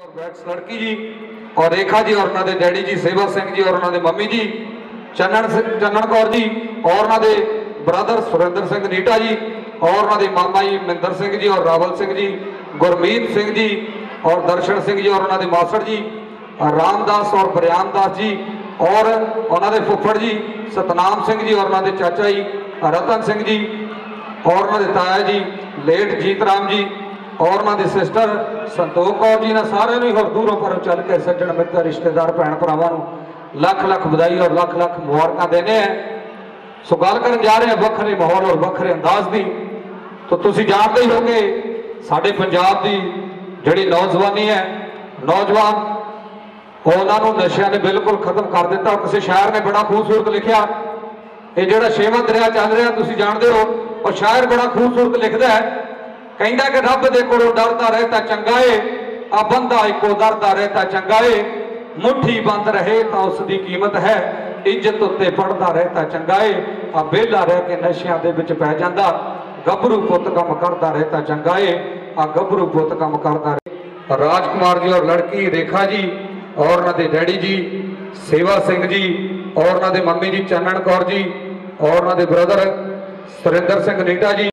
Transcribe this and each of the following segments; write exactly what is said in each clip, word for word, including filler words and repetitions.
और वैक्स लड़की जी और रेखा जी और उन्होंने डैडी जी सेवा सिंह जी और उन्होंने मम्मी जी चन्नन चन्नन कौर जी और उन्होंने ब्रदर सुरेंद्र सिंह नीटा जी और उन्होंने मामा जी मिंदर सिंह जी और रावल सिंह जी गुरमीत सिंह जी और दर्शन सिंह जी और उन्होंने मासड़ जी रामदास और बरियाम दास जी और उन्होंने फुफड़ जी सतनाम सिंह जी और उन्होंने चाचा जी रतन सिंह जी और उन्होंने ताया जी लेट जीत राम जी और उन्होंने सिस्टर संतोख कौर जी ने सारे होर दूरों पर चल के सज्जन मित्र रिश्तेदार भैन भरावां लख लख बधाई और लख लख मुबारक देने हैं। सो गल कर जा रहे हैं वखरे माहौल और वखरे अंदाज की। तो तुसीं जानते ही होगे साडे पंजाब की जिहड़ी नौजवानी है नौजवान उन्होंने नशिया ने बिल्कुल खत्म कर दिता। किसी शायर ने बड़ा खूबसूरत लिखा ये जो छेवां दरिया चल रहा तुसीं जानते हो और शायर बड़ा खूबसूरत लिखता है कहता कि रब दे कोलों डरदा रहता चंगा है आ बंदा इको डरदा रहता चंगा है मुट्ठी बंद रहे तो उसकी कीमत है इज्जत उत्ते पढ़दा रहता चंगा है आ बेला रह के नशियां दे विच पै जांदा गभरू पुत कम करदा रहता चंगा है आ गभरू पुत कम करदा रहे। राजकुमार जी और लड़की रेखा जी और उन्होंने डैडी जी सेवा सिंह जी और उन्होंने मम्मी जी चन्नन कौर जी और उन्होंने ब्रदर सुरेंद्र सिंह नीटा जी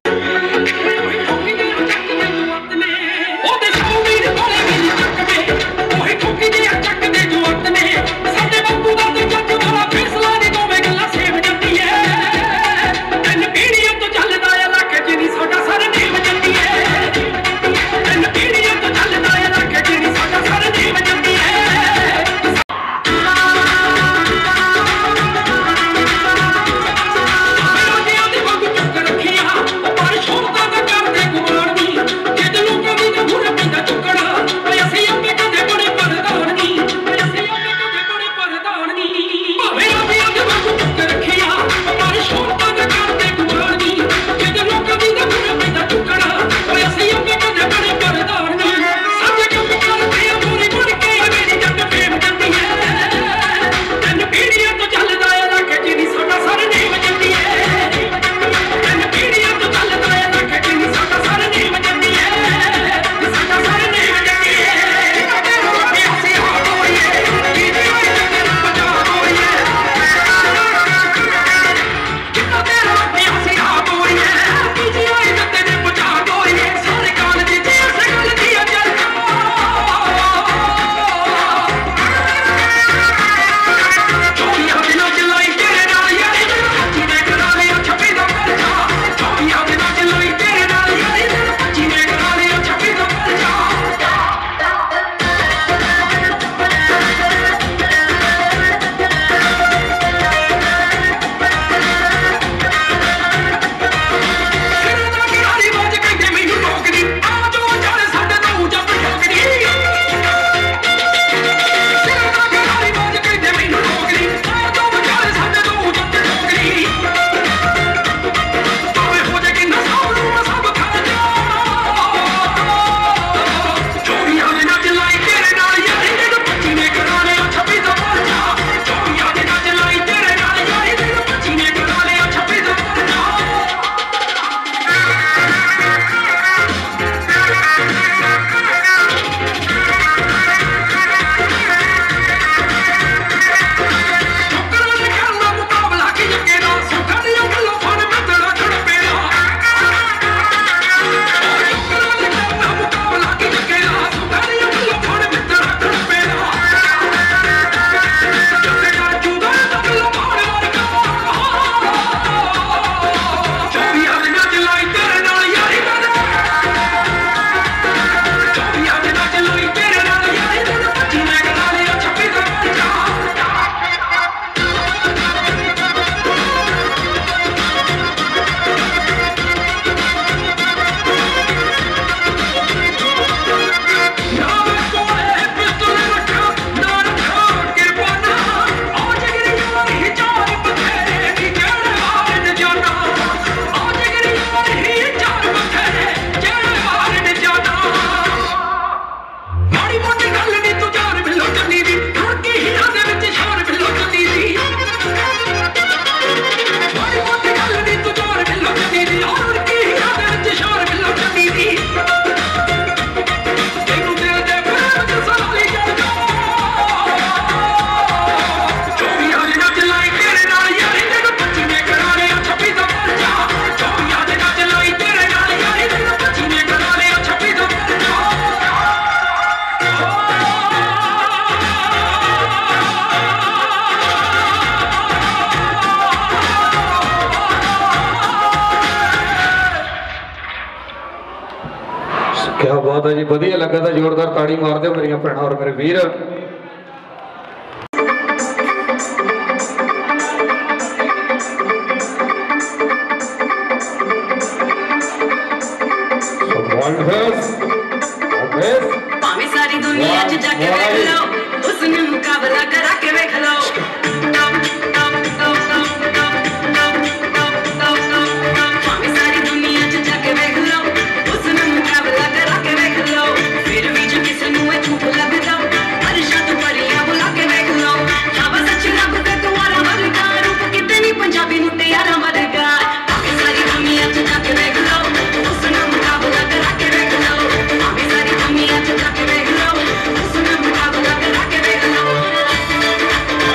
बात है जी, वधिया लगा तो जोरदार ताड़ी मार दो मेरिया भैन और मेरे वीर। भाਵੇਂ सारी दुनिया च जाके वेख लो, उसने मुकाबला करा के वेख लो। भाਵੇਂ सारी दुनिया च जाके वेख लो, उसने मुकाबला करा के वेख लो। फिर भी जो किसी नूं ए झूठ लगदा, अरशां तों परियां बुला के वेख लो। हवा सच रब ते तुम्हारा वर्गा, रूप किते नी पंजाबी मुटियारा वर्गा। भाਵੇਂ सारी दुनिया च जाके वेख लो, उसने मुकाबला करा के वेख लो। भाਵੇਂ सारी दुनिया च जाके वेख लो, उसने मुकाबला करा के वेख लो।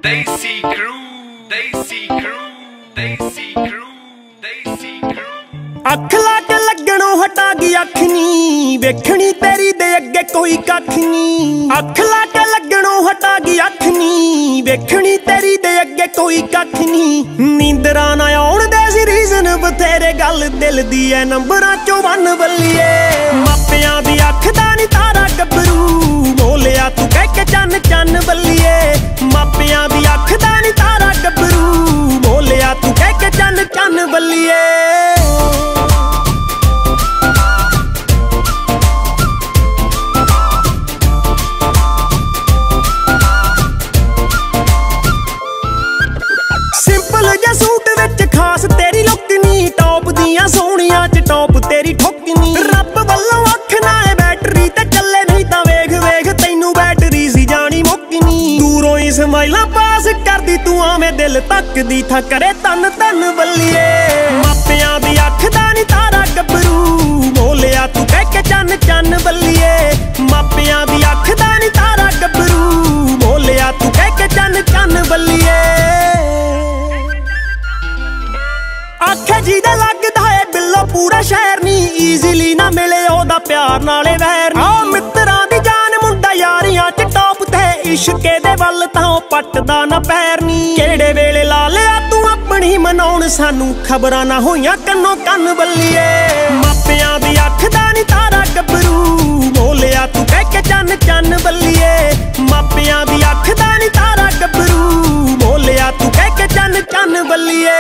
Desi Crew, Desi Crew, Desi Crew, Desi Crew। ਅੱਖ ਲਾ ਕੇ ਲੱਗਣੋਂ ਹਟਾ ਗਈ ਅੱਖ ਨੀ ਵੇਖਣੀ ਤੇਰੀ ਦੇ ਅੱਗੇ ਕੋਈ ਕੱਖ ਨੀ ਅੱਖ ਲਾ ਕੇ ਲੱਗਣੋਂ ਹਟਾ ਗਈ ਅੱਖ ਨੀ ਵੇਖਣੀ ਤੇਰੀ ਦੇ ਅੱਗੇ ਕੋਈ ਕੱਖ ਨੀ ਨੀਂਦਰਾਂ ਨਾ ਆਉਣ ਦੇ ਸੀ ਰੀਜ਼ਨ ਬਥੇਰੇ ਗੱਲ ਦਿਲ ਦੀ ਐ ਨੰਬਰਾਂ ਚੋਂ ਵੰਨ ਬੱਲੀਏ ਮਾਪਿਆਂ ਦੀ ਅੱਖ ਦਾ ਨੀ ਤਾਰਾ ਗੱਭਰੂ ਬੋਲਿਆ ਤੂੰ ਕਹਿ ਕੇ ਚੰਨ ਚੰਨ ਬੱਲੀਏ ਮਾਪਿਆਂ ਦੀ ਅੱਖ ਦਾ ਨੀ ਤਾਰਾ ਗੱਭਰੂ ਬੋਲਿਆ ਤੂੰ ਕਹਿ ਕੇ ਚੰਨ ਚੰਨ ਬੱਲੀਏ ਸੂਟ ਵਿੱਚ ਖਾਸ ਤੇਰੀ ਲੁੱਕ ਨੀ ਟੌਪ ਦੀਆਂ ਸੋਹਣੀਆਂ ਚ ਟੌਪ ਤੇਰੀ ਠੁੱਕ ਨੀ ਰੱਬ ਵੱਲੋਂ ਅੱਖ ਨਾਲੇ ਬੈਟਰੀ ਤੇ ਚੱਲੇ ਨਹੀਂ ਤਾਂ ਵੇਖ ਵੇਖ ਤੈਨੂੰ ਬੈਟਰੀ ਸੀ ਜਾਣੀ ਮੁੱਕ ਨੀ ਦੂਰੋਂ ਹੀ ਸਮਾਈਲਾਂ ਪਾਸ ਕਰਦੀ ਤੂੰ ਆਵੇਂ ਦਿਲ ਤੱਕਦੀ ਥਾ ਕਰੇ ਤਨ ਤਨ ਬੱਲੀਏ ਮਾਪਿਆਂ ਦੀ ਅੱਖ ਦਾ ਨੀ ਤਾਰਾ ਗੱਭਰੂ ਬੋਲਿਆ ਤੂੰ ਕਹਿ ਕੇ ਚੰਨ ਚੰਨ ਬੱਲੀਏ ਮਾਪਿਆਂ ਦੀ ਅੱਖ ਦਾ ਨੀ ਤਾਰਾ ਗੱਭਰੂ ਬੋਲਿਆ ਤੂੰ ਕਹਿ ਕੇ ਚੰਨ ਚੰਨ ਬੱਲੀਏ ਆਖੇ ਜਿਹਦਾ ਲੱਗਦਾ ਏ ਬਿੱਲੋ ਪੂਰਾ ਸ਼ਹਿਰ ਨੀ ਈਜ਼ੀਲੀ ਨਾ ਮਿਲੇ ਉਹਦਾ ਪਿਆਰ ਨਾਲੇ ਵੈਰ ਆ ਮਿੱਤਰਾਂ ਦੀ ਜਾਨ ਮੁੰਡਾ ਯਾਰੀਆਂ ਚ ਟੌਪ ਤੇ ਇਸ਼ਕੇ ਦੇ ਵੱਲ ਤਾਂ ਉਹ ਪੱਟਦਾ ਨਾ ਪੈਰ ਨੀ ਕਿਹੜੇ ਵੇਲੇ ਲਾ ਲਿਆ ਤੂੰ ਆਪਣੀ ਮਨਾਉਣ ਸਾਨੂੰ ਖਬਰਾਂ ਨਾ ਹੋਈਆਂ ਕੰਨੋਂ ਕੰਨ ਬੱਲੀਏ ਮਾਪਿਆਂ ਦੀ ਅੱਖ ਦਾ ਨੀ ਤਾਰਾ ਗੱਭਰੂ ਬੋਲਿਆ ਤੂੰ ਕਹਿ ਕੇ ਚੰਨ ਚੰਨ ਬੱਲੀਏ ਮਾਪਿਆਂ ਦੀ ਅੱਖ ਦਾ ਨੀ ਤਾਰਾ ਗੱਭਰੂ ਬੋਲਿਆ ਤੂੰ ਕਹਿ ਕੇ ਚੰਨ ਚੰਨ ਬੱਲੀਏ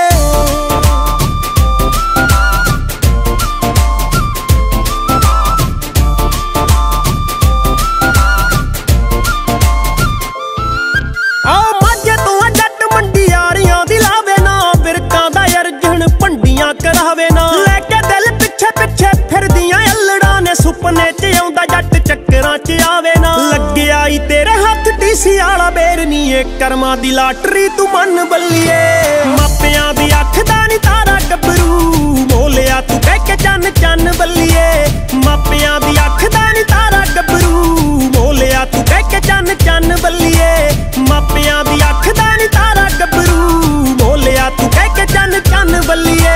ਕਰਾਵੇ ਨਾ ਲੈ ਕੇ ਦਿਲ ਪਿੱਛੇ ਪਿੱਛੇ ਫਿਰਦੀਆਂ ਅਲੜਾਂ ਨੇ ਸੁਪਨੇ ਚ ਆਉਂਦਾ ਜੱਟ ਚੱਕਰਾਂ ਚ ਆਵੇ ਨਾ ਲੱਗਿਆ ਈ ਤੇਰੇ ਹੱਥ ਟੀਸੀ ਵਾਲਾ ਬੇਰ ਨੀ ਏ ਕਰਮਾਂ ਦੀ ਲਾਟਰੀ ਤੂੰ ਮੰਨ ਬੱਲੀਏ ਮਾਪਿਆਂ ਦੀ ਅੱਖ ਦਾ ਨੀ ਤਾਰਾ ਗੱਭਰੂ ਬੋਲਿਆ ਤੂੰ ਕਹਿ ਕੇ ਚੰਨ ਚੰਨ ਬੱਲੀਏ ਮਾਪਿਆਂ ਦੀ ਅੱਖ ਦਾ ਨੀ ਤਾਰਾ ਗੱਭਰੂ ਬੋਲਿਆ ਤੂੰ ਕਹਿ ਕੇ ਚੰਨ ਚੰਨ ਬੱਲੀਏ ਮਾਪਿਆਂ ਦੀ ਅੱਖ ਦਾ ਨੀ ਤਾਰਾ ਗੱਭਰੂ ਬੋਲਿਆ ਤੂੰ ਕਹਿ ਕੇ ਚੰਨ ਚੰਨ ਬੱਲੀਏ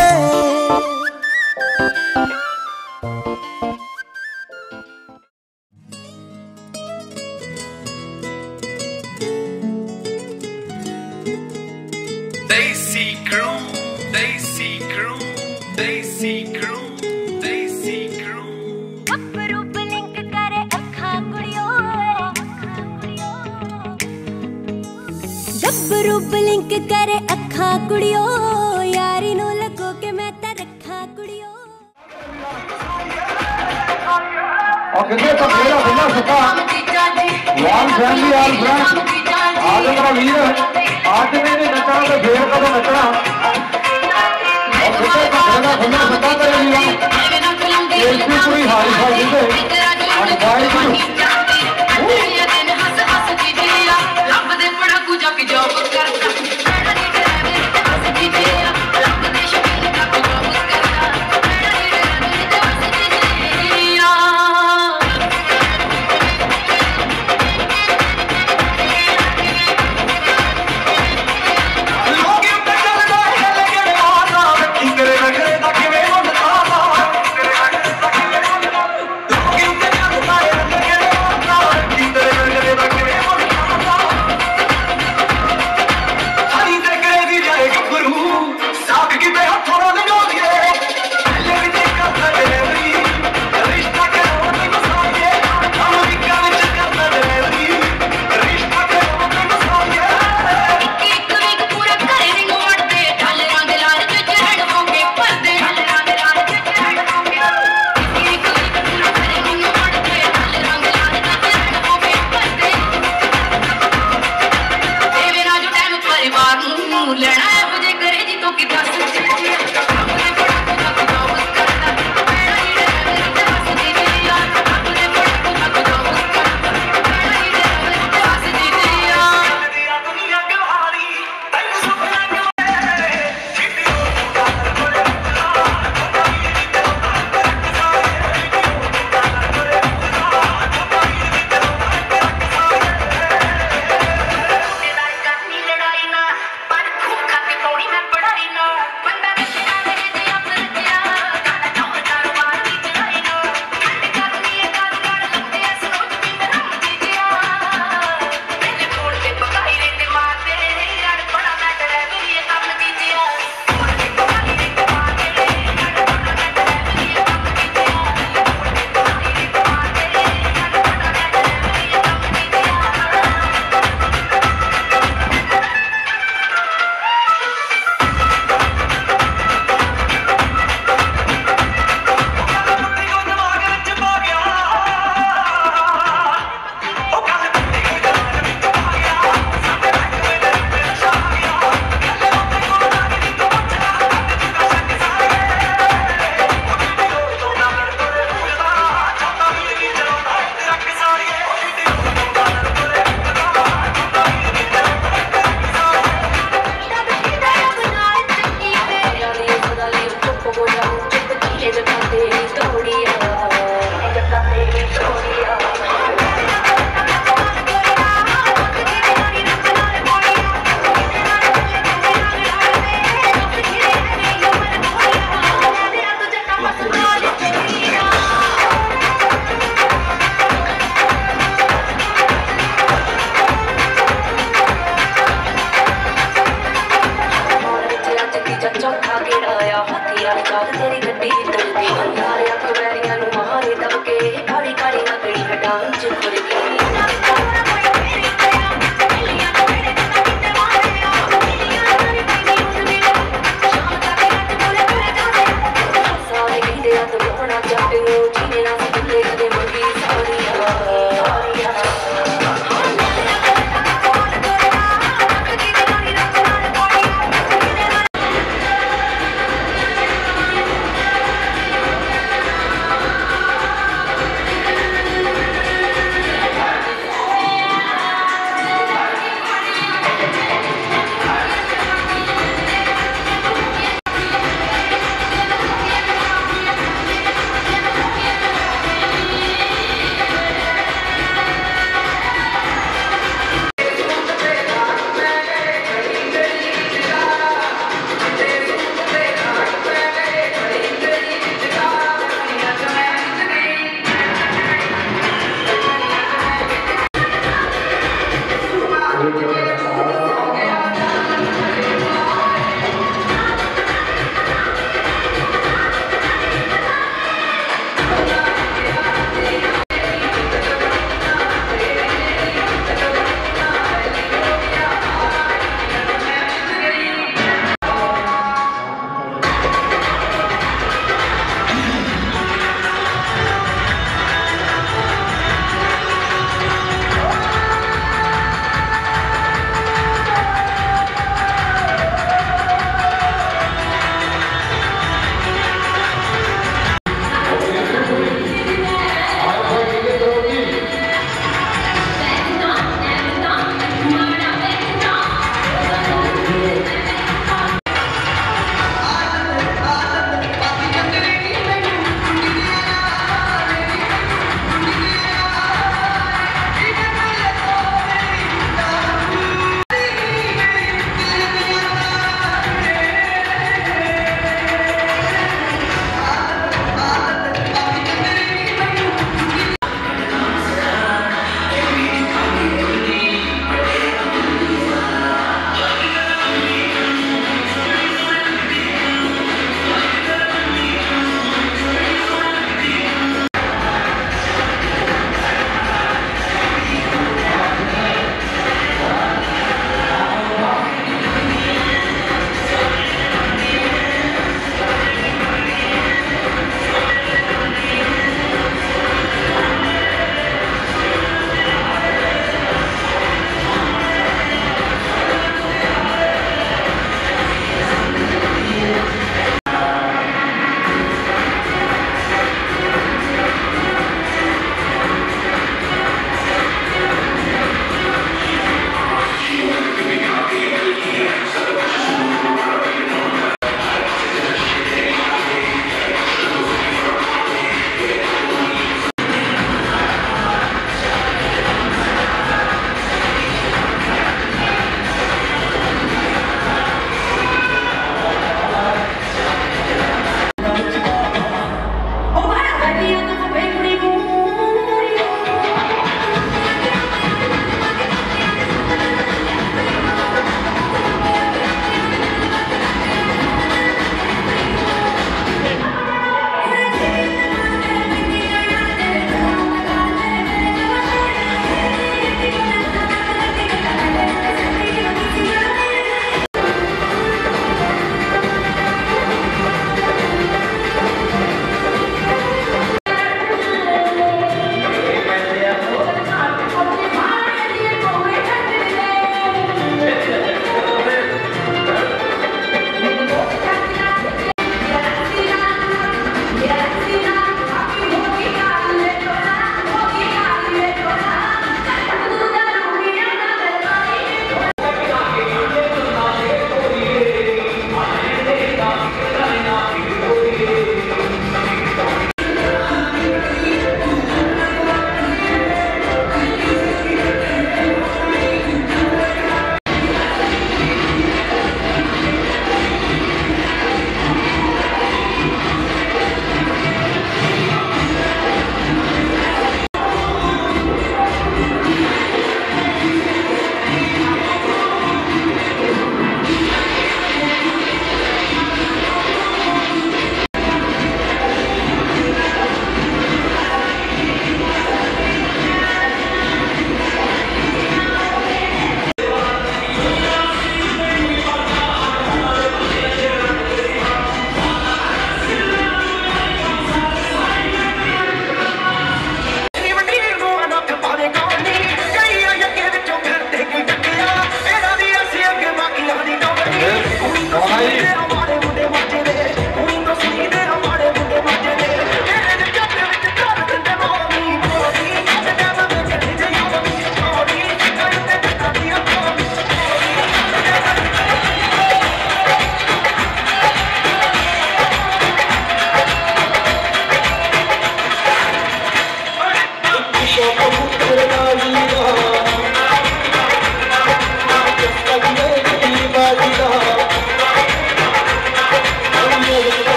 Desi Crew, Desi Crew, Desi Crew, Desi Crew। ਗੱਭਰੂ ਬਲਿੰਕ ਕਰੇ ਅੱਖਾਂ ਕੁੜੀਓ ਗੱਭਰੂ ਬਲਿੰਕ ਕਰੇ ਅੱਖਾਂ ਕੁੜੀਓ ਯਾਰੀ ਨੂੰ ਲੱਗੋ ਕਿ ਮੈਂ ਤਾਂ ਰੱਖਾਂ ਕੁੜੀਓ और कितने तक मेरा बिना सका लाल फैमिली आल फ्रेंड आज मेरा वीर आज मैंने नचना तो फेर कदों नचना और कितने तक मेरा बिना सका तेरे लिया ऐसी पूरी हाई फाई दे आज बाई जी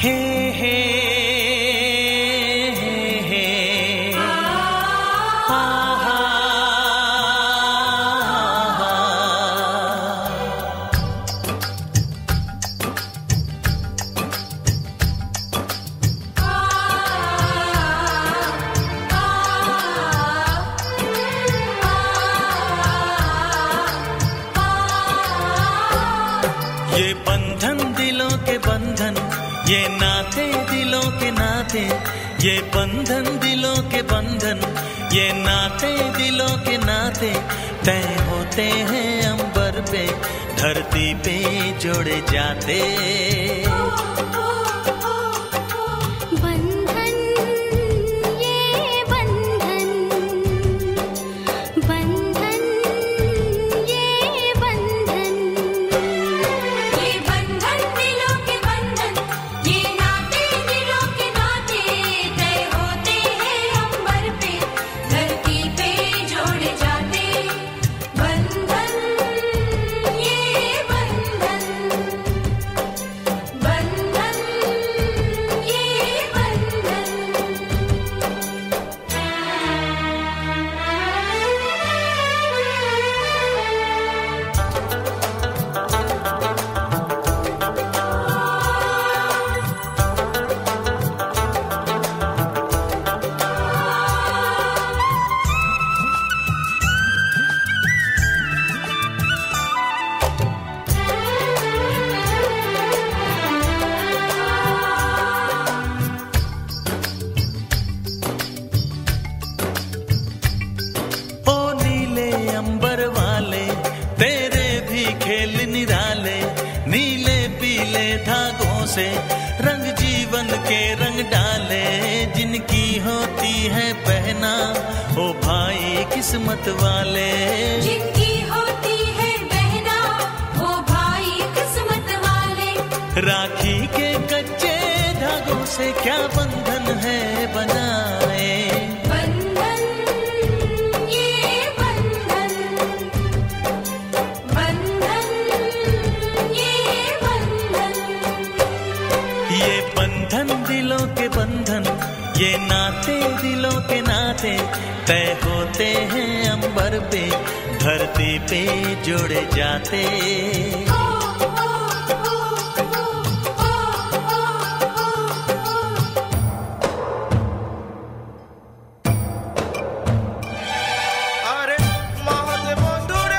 हे हे हे हे हा हा ये बंधन दिलों के बंधन, ये नाते दिलों के नाते, ये बंधन दिलों के बंधन, ये नाते दिलों के नाते तय होते हैं अंबर पे, धरती पे जोड़े जाते। बंधन ये बंधन, बंधन ये बंधन, ये बंधन दिलों के बंधन, ये नाते दिलों के नाते तय होते हैं अंबर पे, धरती पे जोड़े जाते। बंधन ये बंधन, बंधन ये बंधन। ओ नीले अंबर वाले तेरे भी खेल निराले, नीले पीले धागों से रंग जीवन के रंग डाले, जिनकी होती है पहना ओ भाई किस्मत वाले। जिनकी होती है बहना वो भाई किस्मत वाले, राखी के कच्चे धागों से क्या बंधन है बनाए। बंधन ये बंधन, बंधन ये बंधन। ये बंधन दिलों के बंधन, ये नाते दिलों के नाते तय होते हैं अंबर पे, धरती पे जोड़े जाते। ओ ओ ओ ओ ओ ओ अरे महादेव बंधुरे,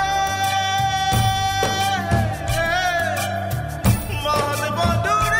महादेव बंधुरे।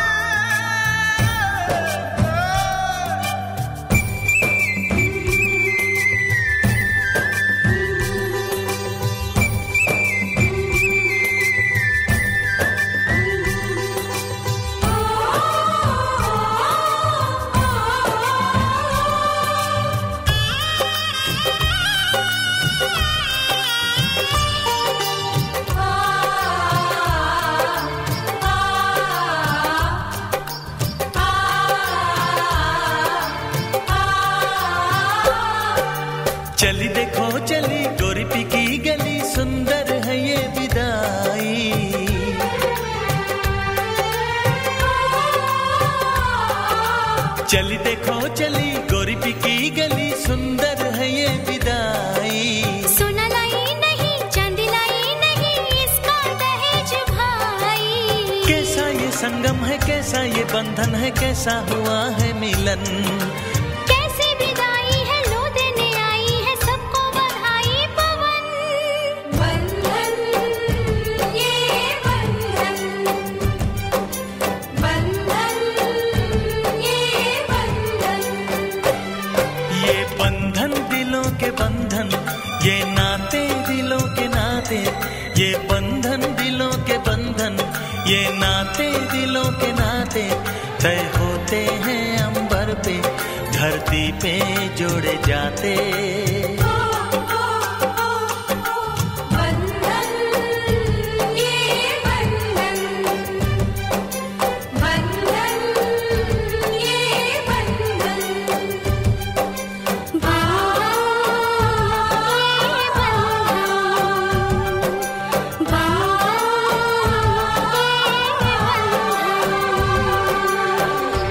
चली देखो चली गोरी की गली, सुंदर है ये विदाई। चली देखो चली गोरी की गली, सुंदर है ये विदाई। सोना लाई नहीं चांदी लाई नहीं, इसका दहेज भाई। कैसा ये संगम है, कैसा ये बंधन है, कैसा हुआ है मिलन। कैसी विदाई है लो देने आई है सबको बधाई पवन। बंधन ये बंधन, बंधन ये बंधन। ये बंधन दिलों के बंधन, ये नाते दिलों के नाते, ये बंधन दिलों के बंधन, ये नाते दिलों के नाते तय होते हैं अंबर पे, धरती पे जोड़े जाते। बंधन ये बंधन, बंधन ये बंधन। बंधन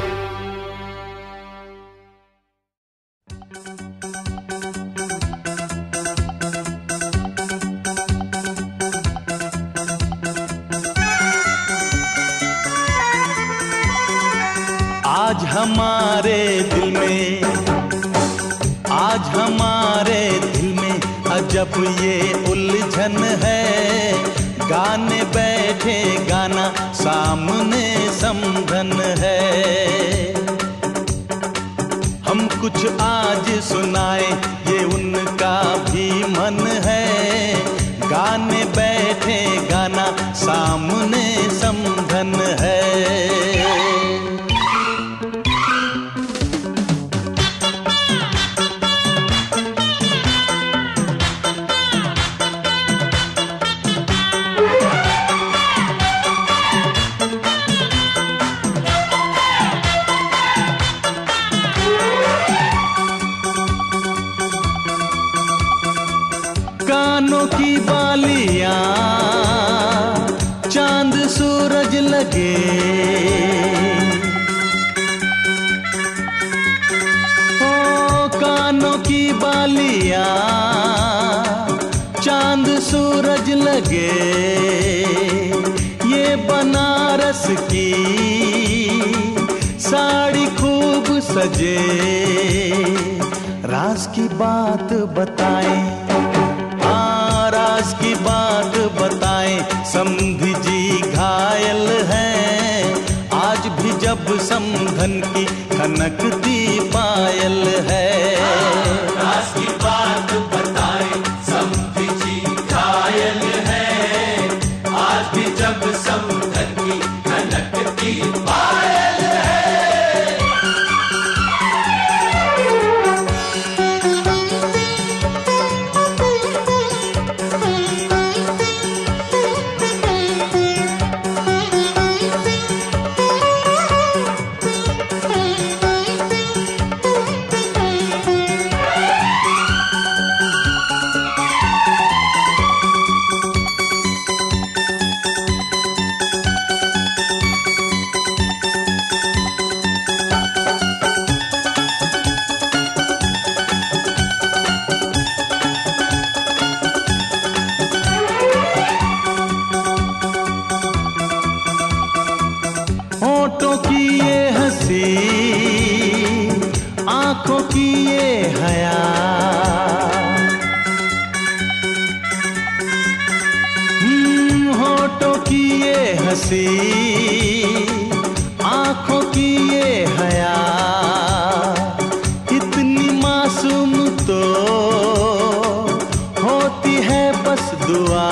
आज हमारे दिल में, आज हमारे दिल में अजब ये उलझन है। गाने बैठे गाना सामने समधन है। हम कुछ आज सुनाए ये उनका भी मन है। गाने बैठे गाना सामने समधन है। कानों की बालियां चांद सूरज लगे। ओ कानों की बालियां चांद सूरज लगे। ये बनारस की साड़ी खूब सजे। राज की बात बताएं, राज की बात बताएं। समधी जी घायल हैं आज भी जब समधन की खनकती पायल है। राज की बात बताएं, समधी जी घायल हैं आज भी जब समधन की खनकती पायल है। होठों की ये हंसी, आंखों की ये हया। हम्म, होठों की ये हंसी, आंखों की ये हया। इतनी मासूम तो होती है बस दुआ।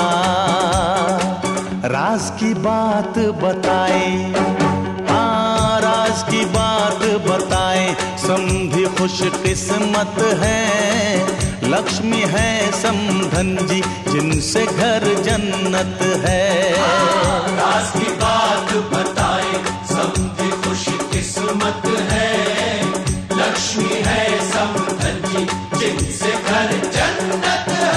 राज की बात बताएं, राज की बात बताएं। समधी खुश किस्मत है, लक्ष्मी है समधन जी जिनसे घर जन्नत है। राज की बात बताएं, समधी खुश किस्मत है, लक्ष्मी है समधन जी जिनसे घर जन्नत है।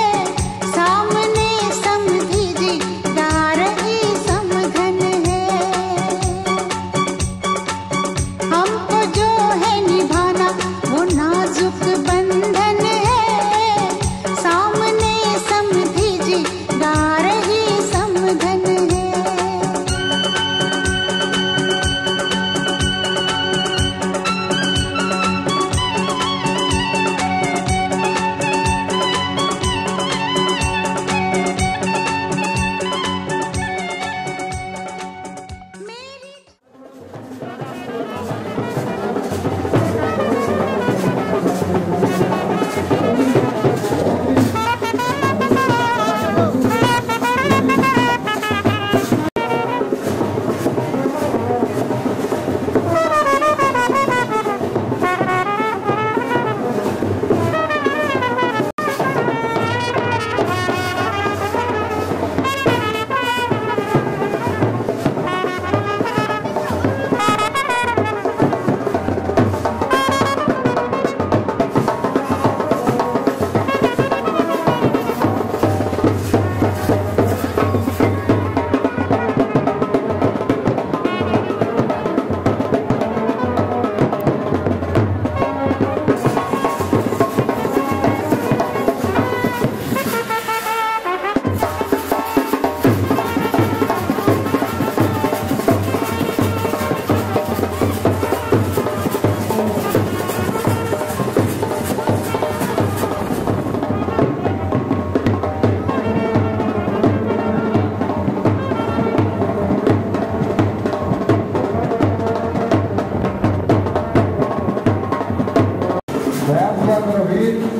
सामने समधी जी गा रही समधन है।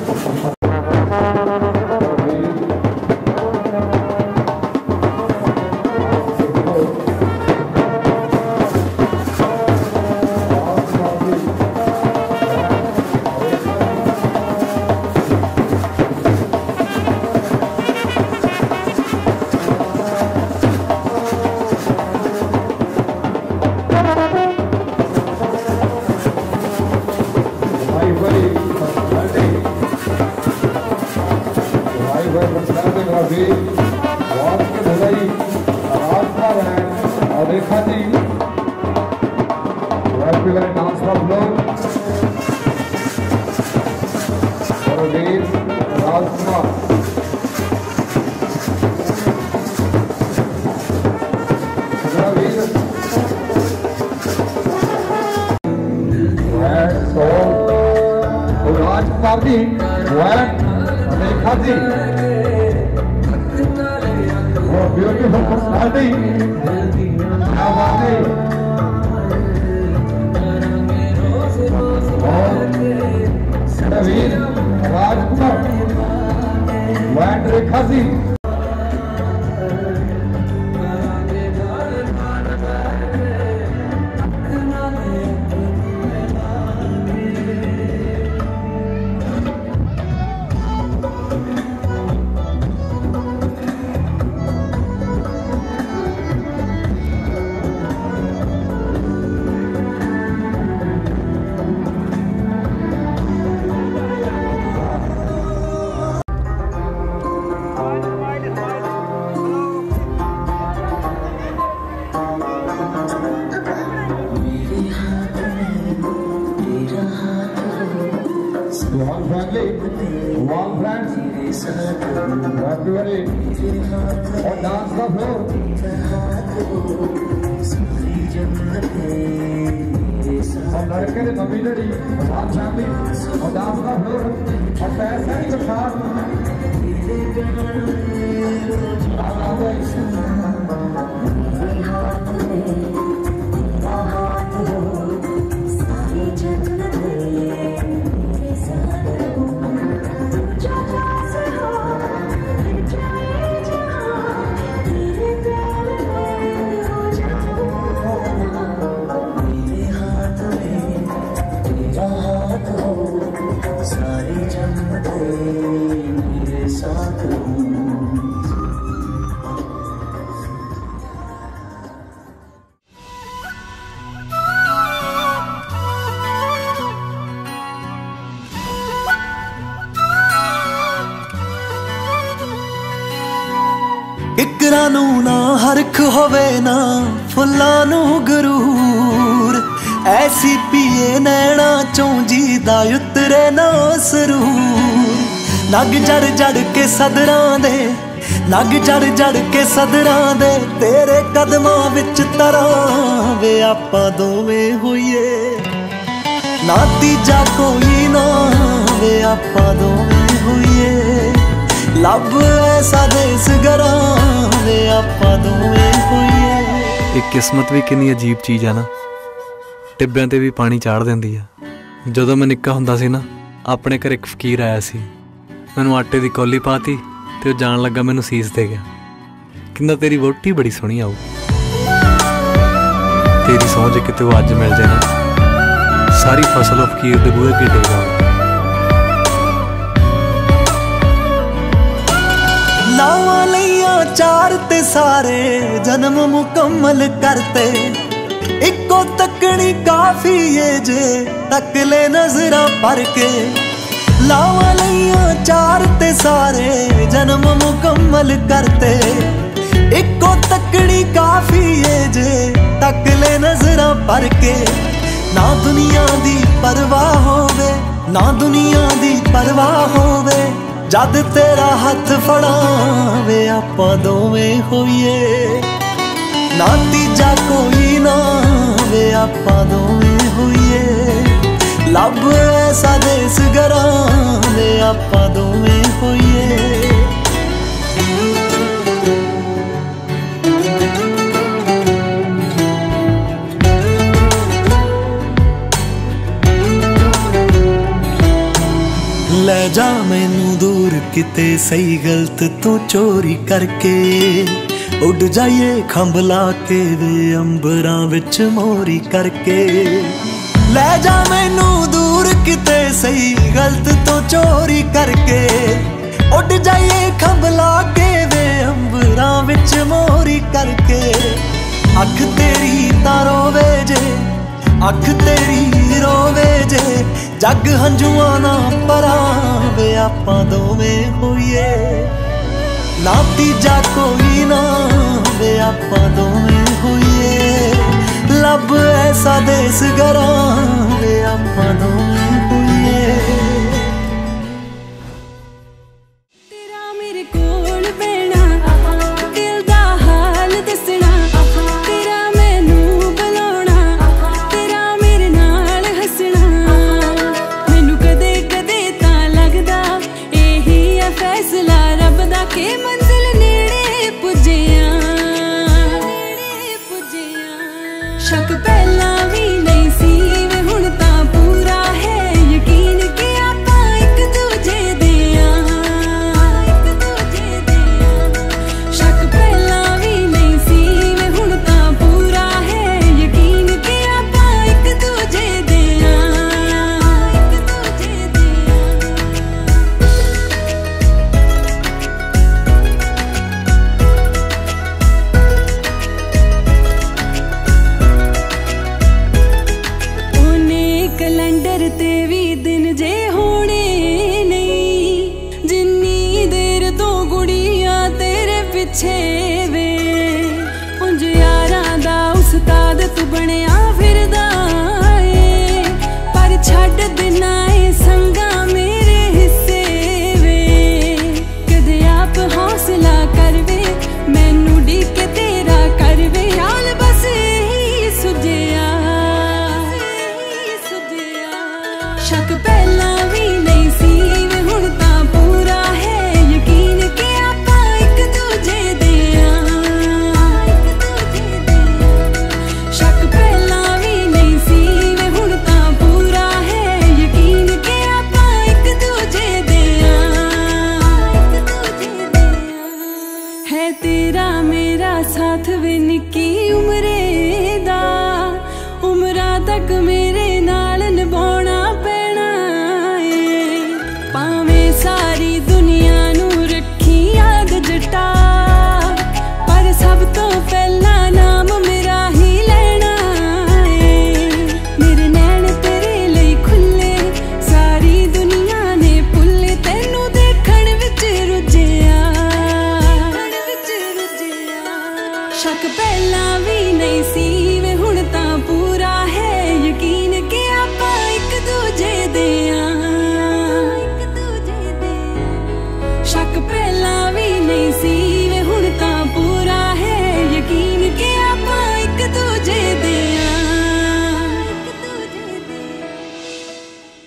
राजकुमार जी रेखा जी ब्यूटीफुल पर्सनालिटी नवीन राजकुमार वैन Rekha ji One family, one friends, everybody on dance the floor. और लड़के ने mummy daddy one family on dance the floor. और पैसे के साथ इकरां नूं ना हरख होवे ना फुल्लां नूं गरूर ऐसी पिए नैना चों जी दा उतरे ना सरूर नग जड़ जड़ के सदरां दे नग जड़ जड़ के सदरां दे तेरे कदमां विच तरां वे आपां दोवें होइए ना तीजा कोई ना वे आपां दोवें होइए लब ऐसा देस गरां वे आपां दोवें होइए। एक किस्मत भी कितनी अजीब चीज़ है ना टिब्बिਆਂ ਤੇ ਵੀ ਪਾਣੀ ਚਾੜ ਦਿੰਦੀ ਆ। ਜਦੋਂ ਮੈਂ ਨਿੱਕਾ ਹੁੰਦਾ ਸੀ ਨਾ ਆਪਣੇ ਘਰ ਇੱਕ ਫਕੀਰ ਆਇਆ ਸੀ ਮੈਨੂੰ ਆਟੇ ਦੀ ਕੌਲੀ ਪਾਤੀ ਤੇ ਉਹ ਜਾਣ ਲੱਗਾ ਮੈਨੂੰ ਸੀਸ ਦੇ ਗਿਆ ਕਹਿੰਦਾ ਤੇਰੀ ਵਹੁਟੀ ਬੜੀ ਸੋਹਣੀ ਆਊ ਤੇਰੀ ਸਹੁੰ ਜੇ ਕਿਤੇ ਉਹ ਅੱਜ ਮਿਲ ਜੇ ਨਾ ਸਾਰੀ ਫਸਲ ਉਹ ਫਕੀਰ ਦੇ ਬੂਹੇ ਅੱਗੇ ਡੇਗ ਆਊ। ਲਾਵਾਂ ਲਈਆਂ ਚਾਰ ਤੇ ਸਾਰੇ ਜਨਮ ਮੁਕੰਮਲ ਕਰਤੇ इको तकनी काफी है जे तक ले नजरा भर के लावा लइया चार ते सारे जन्म मुकम्मल करते इको तकनी काफी है जे तक ले नजरा भर के ना दुनिया दी परवाह होवे ना दुनिया दी परवाह होवे जद तेरा हथ फड़ावे आपां दोवें होइए ना तीजा कोई ना वे आपां दोवें होइए लब ऐसा देस गरां वे आपां दोवें होइए। लै जा मैनू दूर किते सही गलत तू चोरी करके उड़ जाइए खंभला के वे अंबरां विच मोरी करके ले जा मैनू दूर किते सही गलत तो चोरी करके उड़ जाइए खंभला के वे अंबरां विच मोरी करके अख तेरी तां रोवे जे अख तेरी रोवे जे जग हंजुआं ना परावे आपां दोवें होइए ना तीजा कोई ना वे आपां दोवें होइए लब ऐसा देस गरां वे आपां दोवें होइए तेरा मेरे कोल बैणा दिल दा हाल दसना तेरा मैनू बुलाउणा तेरा मेरे नाल हसना मैनू कदे कदे तां लगदा एही है फैसला रब दा के मंजिल नेड़े पुज्जियां नेड़े पुज्जियां शक पहला भी नहीं सी वे हुण तां पूरा है यकीन कि आपां इक दूजे दे आं इक दूजे दे आं शक पहला भी नहीं सी वे हुण तां पूरा है यकीन कि आपां इक दूजे दे आं इक दूजे दे ओने कैलेंडर ते भी दिन जे होने नहीं जिन्नी देर तो गुड़िया तेरे पिछे वे उंज यारां दा उस्ताद तू बनिया फिरदा ए पर छड्ड देना ए संगा मेरे हिस्से वे कदे आप हौसला करवे मैनू डीके तेरा करवे हाल बस यही सुझिया शक पहला भी नहीं सी वे हुण तां पूरा है यकीन कि आपां इक दूजे दे आं इक दूजे दे आं शक पहला भी नहीं सी वे हुण तां पूरा है यकीन कि आपां इक दूजे दे आं इक दूजे दे आं है तेरा मेरा साथ वे निक्की उमरे दा उमरा तक मेरे नाल निभाउणा पैना ए भावें सारी दुनिया नू रखी याद जटा पर सब तो पहला नाम मेरा ही लेना ए मेरे नैन तेरे लई खुले सारी दुनिया ने भुल्ले तैनू देखण विच रुझिया देखण विच रुझिया शक पहला भी नहीं सी वे हुण तां पूरा है यकीन कि आपां इक दूजे दे आं इक दूजे दे आं शक पहला भी नहीं सी वे हुण तां पूरा है यकीन कि आपां इक दूजे दे आं इक दूजे दे आं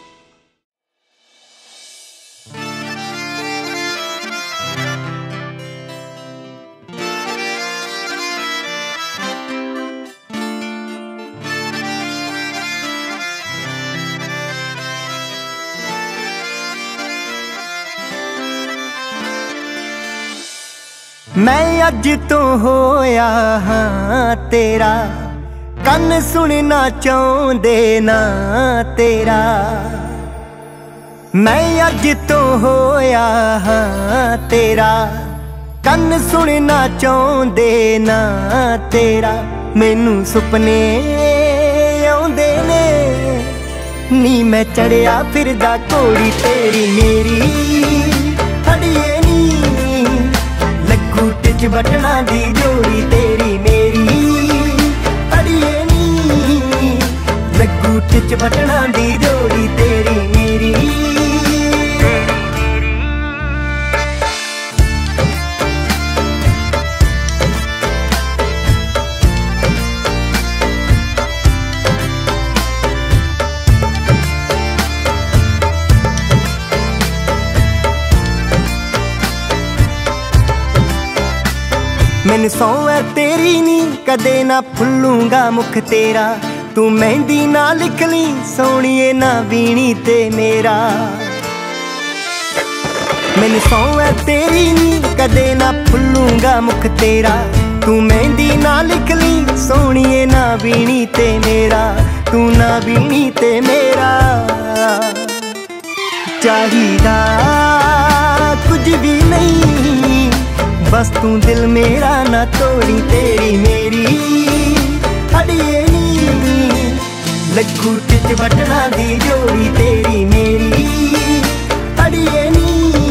मैं अज तो होया हाँ तेरा कन सुनना चाहते ना तेरा मैं अज तो होया हाँ तेरा कन सुनना चाहते ना तेरा मैनू सुपने आउंदे ने नी मैं चढ़िया फिरदा घोड़ी तेरी मेरी अड़िए नी लगू टिच बटना दी जोड़ी तेरी मेरी अड़िए नी लगू टिच बटना दी जोड़ी तेरी मेरी मैनू सौ है तेरी नी कदे ना फुल्लूंगा मुख तेरा तू मेहंदी ना लिख ली सोनिए ना बीनी ते मेरा मैनू सौ है तेरी नी कदे ना भुल्लूंगा मुख तेरा तू मेहंदी ना लिख ली सोहणीए ना बीनी ते मेरा तू ना बीनी ते मेरा चाहिदा कुछ भी नहीं बस तू दिल मेरा ना तोड़ी तेरी मेरी अड़िए नी लखू टिच बटना दी जोड़ी तेरी मेरी अड़िए नी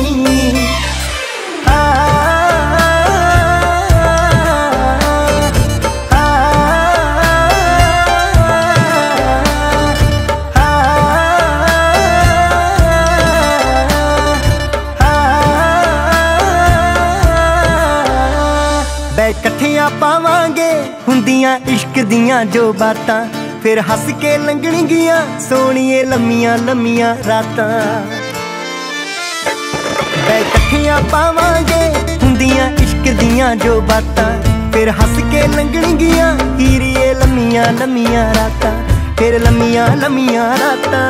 कट्ठियां पावांगे हुंदियां इश्क दियां जो बातां फिर हस के लंघणगियां सोहणीए लम्मियां लम्मियां रातां कट्ठियां पावांगे हुंदियां इश्क दियां जो बातां फिर हस के लंघणगियां हीरिए लम्मियां लम्मियां रातां फिर लम्मियां लम्मियां रातां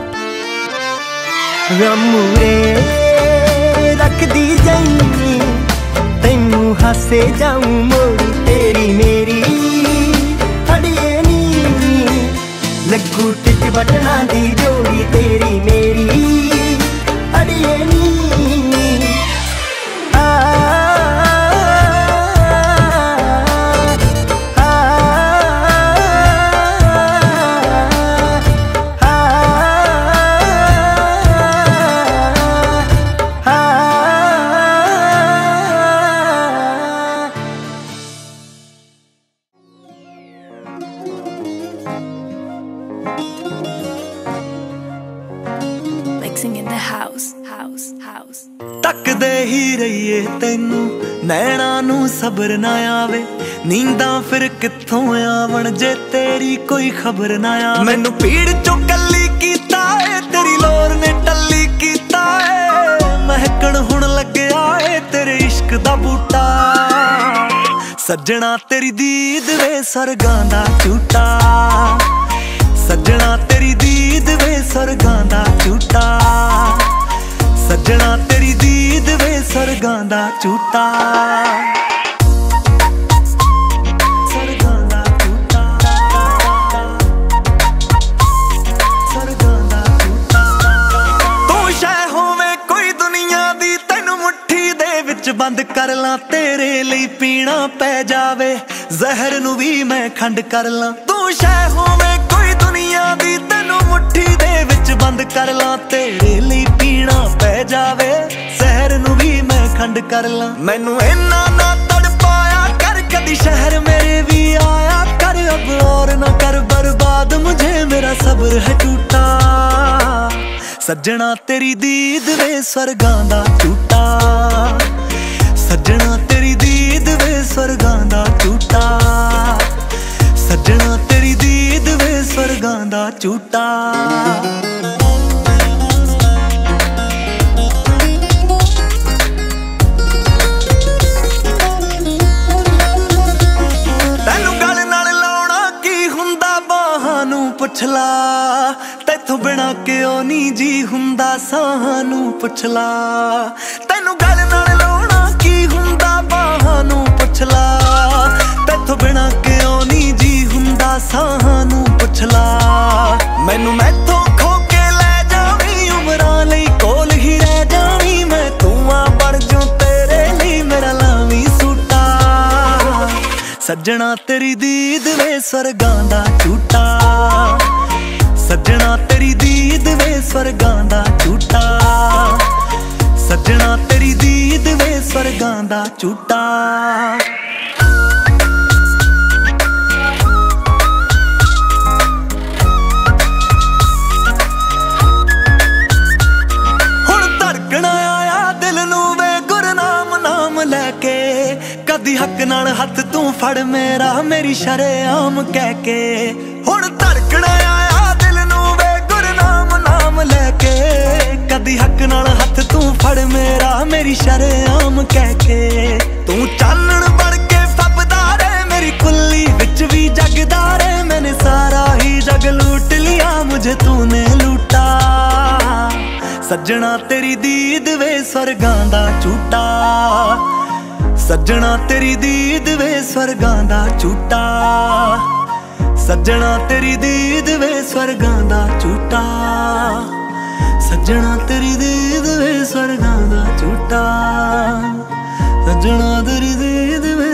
रमूरे रख दी जाई तैनू हासे जाऊं मोड़ी तेरी मेरी अड़िए नी लखू टिच बटना दी जोड़ी तेरी मेरी अड़िए नी आ, आ, आ, आ, आ, तकदे ही रहिए तेनू नैना नू सबर ना आवे नींदा फिर कित्थों आवन जे तेरी कोई खबर ना आवे मैनू पीड़ चो कली कीता है तेरी लोर ने टल्ली कीता है महकण हुण लग्या है तेरे इश्क दा बूटा सज्जणा तेरी दीद वे सरगां दा झूठा सज्जणा तेरी दीद वे सरगां दा झूठा सज्जणा तेरी दीद वे सरगां दा झूठा सरगां दा झूठा सरगां दा झूठा तू शै होवे कोई दुनिया दी तैनू मुट्ठी दे विच बंद कर ला तेरे लई पीना पै जावे जहर नू भी मैं खंड कर ला तू शै होवे कोई दुनिया दी तैनू मुट्ठी दे विच बंद कर ला तेरे लई पीना पै जावे शहर नू भी मैं खंड कर ला मैनू इन्ना ना तड़पाया कर कदी शहर मेरे भी आया कर अब और ना कर बर्बाद मुझे मेरा सब्र है टूटा सज्जणा तेरी दीद वे स्वर्गां दा झूठा सज्जणा तेरी दीद वे स्वर्गां दा झूठा सज्जणा तेरी दीद वे स्वर्गां दा झूठा पुछ ला तैथों बिना क्यों नी जी हुंदा सानू पुछ ला तैनू गल नाल लाउणा की हुंदा बाहानू पुछ ला तैथों बिना क्यों नी जी हुंदा सानू पुछ ला मैनू मैथों खो के लै जावी उमरां लई कोल ही रह जावी मैं तूं बण जूं तेरे लई मेरा लावी सूटा सज्जणा तेरी दीद वे स्वर्गां दा झूठा सज्जणा तेरी दीद वे स्वर्गां दा झूठा सज्जणा तेरी दीद वे स्वर्गां दा झूठा हुण धड़कना आया दिल नू वे गुरनाम नाम लैके कदी हक नाल हथ तू फड़ मेरा मेरी शरेआम कह के हुण धड़कना आया दिल नू वे गुरनाम नाम लैके कदी हक नाल हथ तू फड़ मेरा मेरी शरेआम कह के तू चानण बन के फबदा रहे मेरी कुल्ली विच भी जगदा रहे मैंने सारा ही जग लूट लिया मुझे तूने लूटा सज्जणा तेरी दीद वे स्वर्गां दा झूटा, सज्जणा तेरी दीद वे स्वर्गां दा झूटा, सज्जणा तेरी दीद वे स्वर्गां दा झूटा, सज्जणा तेरी दीद वे स्वर्गां दा झूटा, सज्जणा तेरी दीद वे।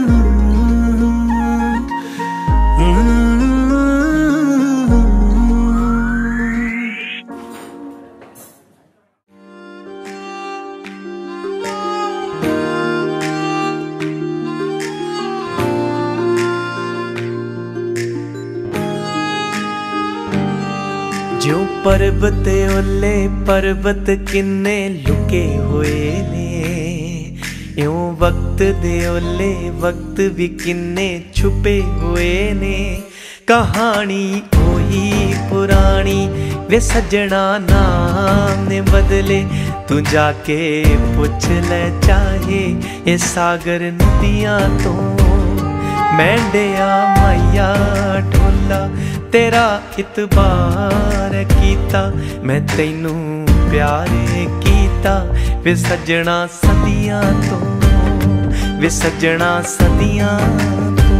जो पर्वत ओले पर्वत किन्ने लुके हुए ने, यूं वक्त दे ओले वक्त भी किन्ने छुपे हुए ने। कहानी कोई पुरानी वे सजना नाम ने बदले, तू जाके पूछ ले चाहे ये सागर नदियां तो। मैंडिया माया ढोला तेरा इतबार कीता, मैं तैनू प्यार कीता वे सजना सदियां तो, वे सजना सदियां तो।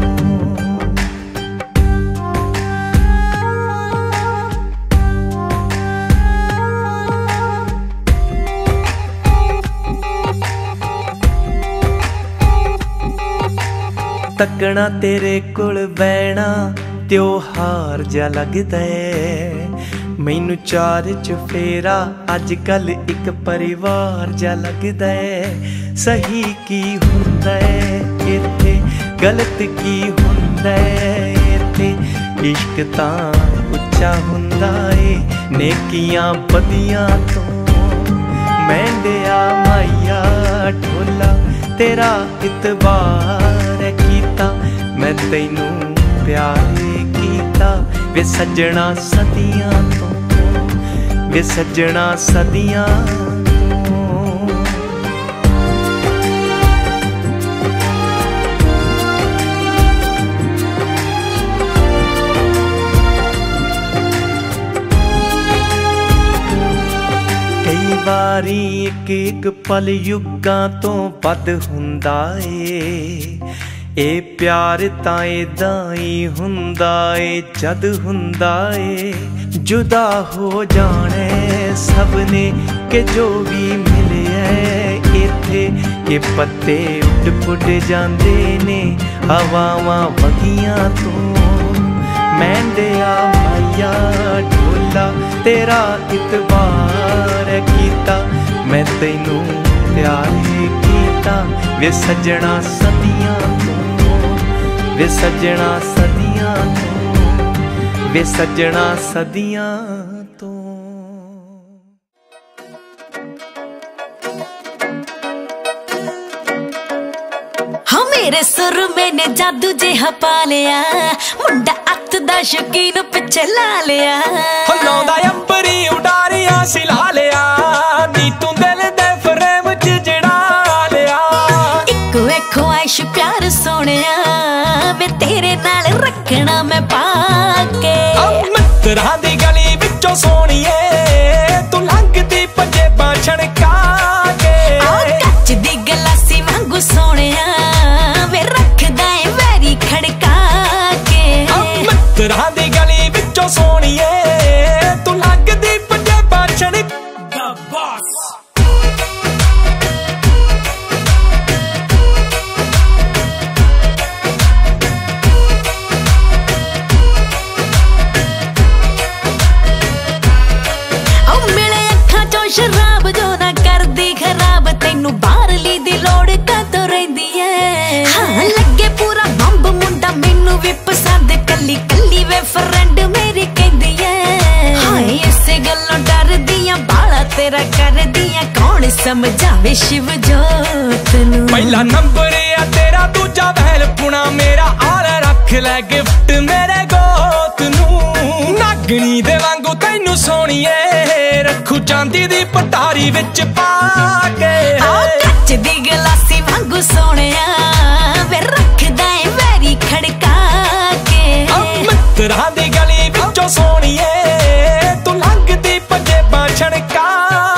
तकना तेरे कोल बैना त्योहार जा लगदा है, मैनू चार चफेरा अज कल एक परिवार जा लगदा है। सही की हुंदा है इत्थे गलत की हुंदा है इत्थे, इश्क तां उच्चा हुंदा है नेकियां बदियां तो। मैंडिया माया ढोला तेरा इतबार कीता, मैं तैनू प्यार कीता वे सजना सदियां तो, वे सजना सदियां तो। कई बारी एक एक पल युगां तो बद हुंदा ए, ए प्यार तां इदां ही हुंदा ए जद हुंदा ए। जुदा हो जाने सबने के जो भी मिले इत्थे, के पत्ते उड़ पुड़ जांदे ने हवावां वगियां तो। मैंडिया माया ढोला तेरा इतबार कीता, मैं तैनू प्यार कीता वे सजना सदियां तो, वे सजना सदियां तो, वे सजना सदियां तो। हाँ मेरे सुर मैंने जादू जिहा पा लिया, मुंडा अत दा शौकीन पिछे ला लिया। लाउंदा अंबरी उडारियां सिला लिया, नी तू दिल दे फ्रेम च जड़ा लिया। इको एक ख्वाहिश प्यार सोनिया वे तेरे नाल रखना मैं पाके। मित्तरां दी गली विचों सोनिए तू लंघदी पंजेबां छणका के। कच दी गलासी वांगू सोनिया वे रखदा ए वैरी खड़का के। मित्तरां दी गली विचों सोनिए तू लंघदी पंजेबां छणका। शराब जो ना कर दी खराब, तेनू बाहरली दी लोड़ कदों रहिंदी है। हाँ लगे पूरा बंब मुंडा मैनू भी पसंद, कली कली वे फ्रेंड मेरी कहंदी है। हाँ इसे गल्लों डर दियां बाला तेरा कर दियां, कौन समझावे शिव जोत नू। पहला नंबर है तेरा दूजा वहल पुना मेरा, आल रख ले गिफ्ट मेरे गोत नू। नागनी दे वांगू तैनू सोनिए रखू चांदी दी पटारी विच पाके। कच दी गलासी वांगू सोनिया वे रखदा ए वैरी खड़का के। मित्तरां दी गली विचों सोनिए तू लंघदी पंजेबां छणका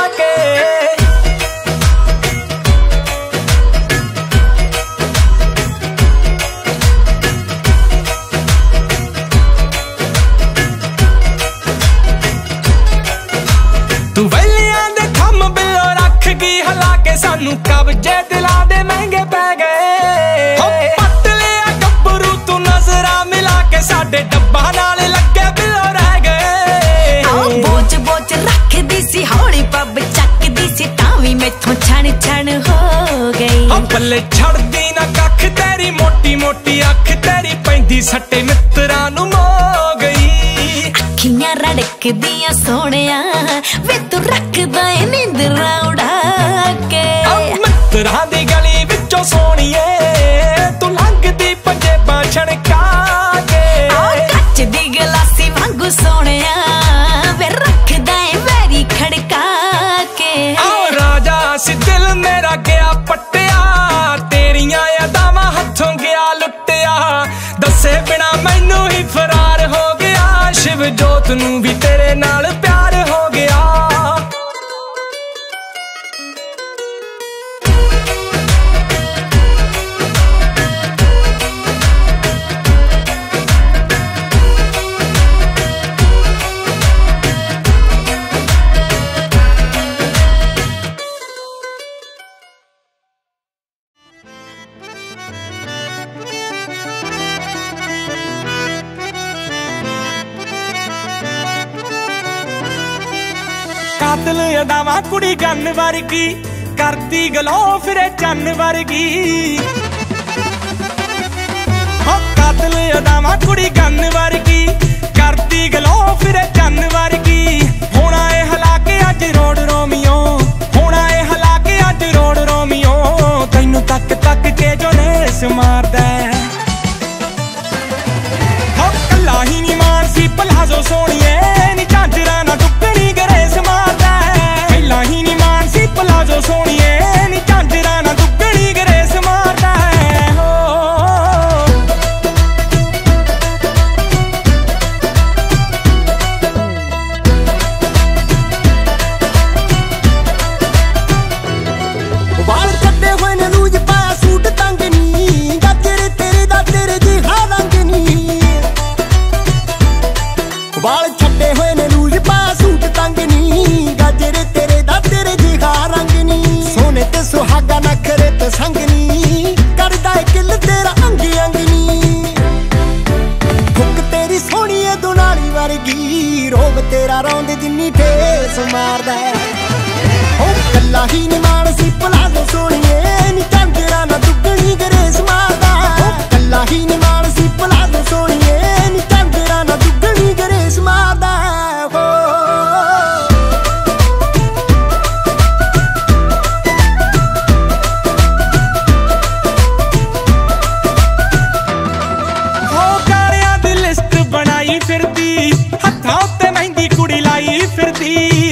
सट्टे मित्रां नू मो गई अखियां रड़कदियां सोहणिया वे तू रखदा ए नींदरां उड़ा के मित्रां दी गली विचों सोहणिए तू लंघदी पंजेबां छणका के कच्च दी गलासी वांगू सोहणिया वे रखदा ए वैरी खड़का के आओ राजा सी दिल मेरा गया पट्टिया तेरियां यादां हथों गया लुटिया दसे बिना मैनू ही फरार हो गया शिव जोत नू भी तेरे नाल प्यार हो गया कातिल अदावा कुड़ी गन वर्गी करती गलो फिरे चन्न वर्गी हो कातिल अदावा कुड़ी गन वर्गी करती गलो फिरे चन्न वर्गी होना ए हलाके अज रोड रोमियो होना ए हलाके अज रोड रोमियो तैनू तक तक के जो नेस मारदा हो कल्ला ही नी मानसी पलाजो सोनिए नी झांजरा ना टुकड़ी गरेस मारदा पहला ही नी मानसी पलाजो सोनिए नी झांजरा ना टुकड़ी गरेस मारदा हो वाल कट्टे हुए ने लूज पाया सूट तंग नी गाजरे तेरे दा तेरे जी हा रंग नी वाल छट्टे हुए ने लूज पाया सूट तंग नी गाजरे तेरे दा तेरे जी हा रंग नी सोने ते सुहागा नखरे ते संग नी करदा ए किल तेरा अंग अंग नी हुक तेरी सोहणी ए दुनाली वर्गी रोब तेरा रौंद जिन्नी ठेस मारदा ओ कल्ला ही नी मानसी पलाजो सोहणीए नी झांजरा ना दुगणी गरेस मारदा ओ कल्ला ही नी मानसी पलाजो सोहणीए नी झांजरा ना दुगणी गरेस मारदा हो हो गालियां दी लिस्ट बनाई फिरदी हत्थां उत्ते मेहंदी कुड़ी लाई फिरदी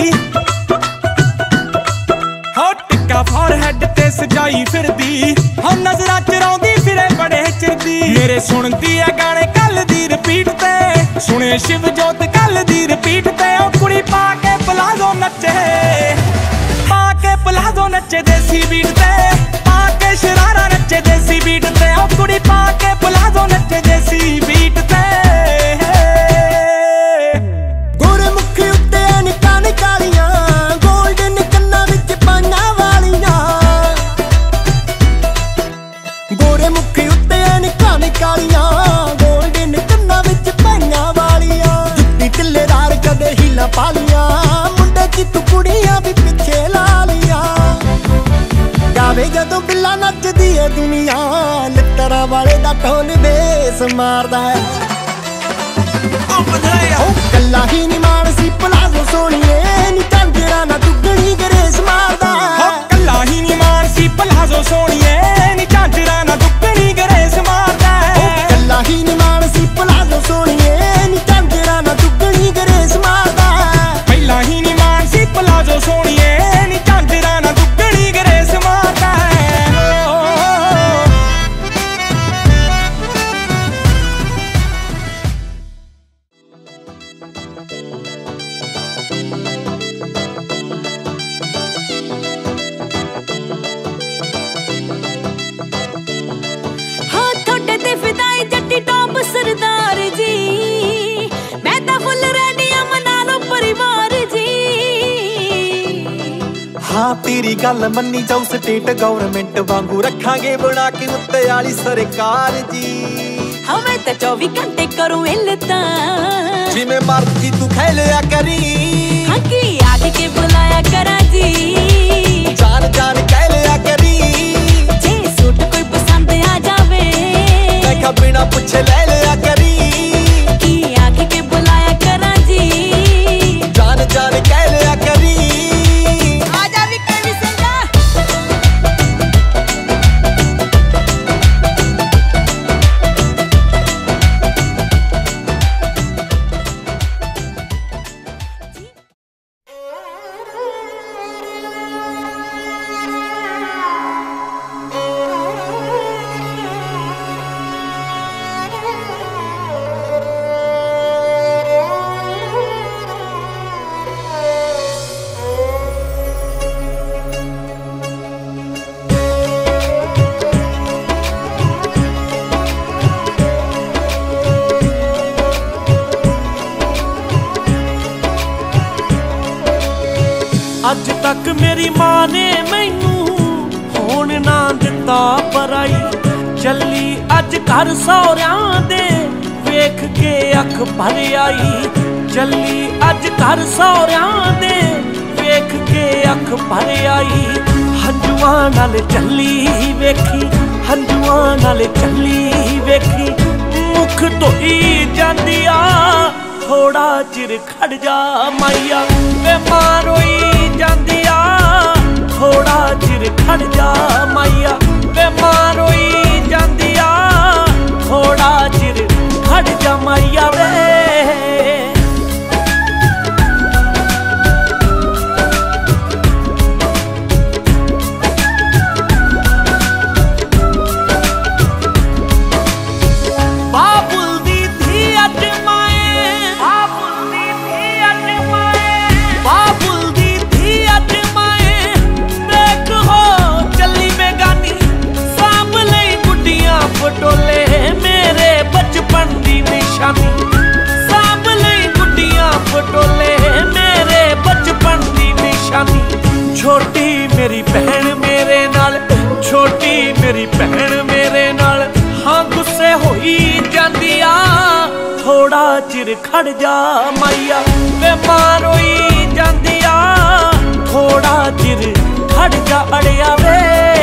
हो टिक्का फॉरहेड ते सजाई फिरदी हो नजरां चराउंदी फिरे बड़े चिरदी मेरे सुनदी आ गाने कल दी रिपीट ते सुने शिव जोत कल दी रिपीट ते ओ कुड़ी पा के पलाजो नचे पा के पलाजो नचे देसी बीट ते पा के शरारा नचे देसी बीट ते ओ कुड़ी पा के पलाजो नचे देसी बीट ते गोरे मुखी उत्ते निकां निकालियां गोल्डन कन्ना विच पाइयां वालियां गोरे मुखी उत्ते निकां निकालियां गोल्डन कन्ना विच पाइयां वालियां जुत्ती टिल्लेदार कदे हीला पालियां मुंडे की तू कुड़ियां भी पिछे ला लिया गावे जदों बिल्ला नचदी ए दुनिया लित्तरा वाले दा ढोल बेस मारदा है ओ कल्ला ही नी मानसी पलाजो सोहणीए नी झांजरा ना दुगणी गरेस मारदा हो कल्ला ही नी मानसी पलाजो सोहणीए नी झांजरा ना दुगणी गरेस मारदा ओ कल्ला ही नी मानसी पलाजो सोहणीए नी झांजरा ना दुगणी गरेस मारदा पहला ही नी मानसी पलाजो सोहणीए नी झांजरा ना दुगणी गरेस मारदा हाँ थोड़े ते फिदाई जट्टी टॉप सरदार जी मैं ता फुल रेडी आ मना लो परिवार जी हाँ तेरी गल मन्नी जाऊ स्टेट गवर्नमेंट वांगू रखांगे बना के उत्ते वाली सरकार जी हमें तो चौबीस घंटे करूं इल्लता जिमें मर्जी तू खेलिया करी हाँ की आग के बुलाया करा जी जान जान कह लिया करी जे सूट कोई पसंद आ जावे आख्या बिना पुछे ले लिया करी की आके के बुलाया करा जी जान जान कह लिया करी आजा भी कभी सजा ਅੱਜ ਤੱਕ ਮੇਰੀ ਮਾਂ ਨੇ ਮੈਨੂੰ ਹੋਣ ਨਾ ਦਿੱਤਾ ਪਰਾਈ ਚੱਲੀ ਅੱਜ ਘਰ ਸਹੁਰਿਆਂ ਦੇ ਵੇਖ ਕੇ ਅੱਖ ਭਰ ਆਈ ਚੱਲੀ ਅੱਜ ਘਰ ਸਹੁਰਿਆਂ ਦੇ ਵੇਖ ਕੇ ਅੱਖ ਭਰ ਆਈ ਹੰਝੂਆਂ ਨਾਲ ਚੱਲੀ ਵੇਖੀ ਹੰਝੂਆਂ ਨਾਲ ਚੱਲੀ ਵੇਖੀ ਮੁਖ ਧੋਈ ਜਾਂਦੀ ਆ ਥੋੜਾ ਚਿਰ ਖੜ ਜਾ ਮਾਈਆ ਵੇ ਮਾਂ ਰੋਈ ਜਾਂਦੀ ਆ ਥੋੜਾ ਚਿਰ ਖੜ ਜਾ ਮਾਈਆ ਵੇ ਮਾਂ ਰੋਈ ਜਾਂਦੀ ਆ ਥੋੜਾ ਚਿਰ ਖੜ ਜਾ ਮਾਈਆ ਵੇ ਪਟੋਲੇ ਮੇਰੇ ਬਚਪਨ ਦੀ ਨਿਸ਼ਾਨੀ ਸਾਂਭ ਲਈ ਗੁੱਡੀਆਂ ਪਟੋਲੇ ਮੇਰੇ ਬਚਪਨ ਦੀ ਨਿਸ਼ਾਨੀ ਛੋਟੀ ਮੇਰੀ ਭੈਣ ਮੇਰੇ ਨਾਲ ਛੋਟੀ ਮੇਰੀ ਭੈਣ ਮੇਰੇ ਨਾਲ ਹਾਂ ਗੁੱਸੇ ਹੋਈ ਜਾਂਦੀ ਆ ਥੋੜਾ ਚਿਰ ਖੜ ਜਾ ਮਾਈਆ ਵੇ ਮਾਂ ਰੋਈ ਜਾਂਦੀ ਆ ਥੋੜਾ ਚਿਰ ਖੜ ਜਾ ਅੜਿਆ ਵੇ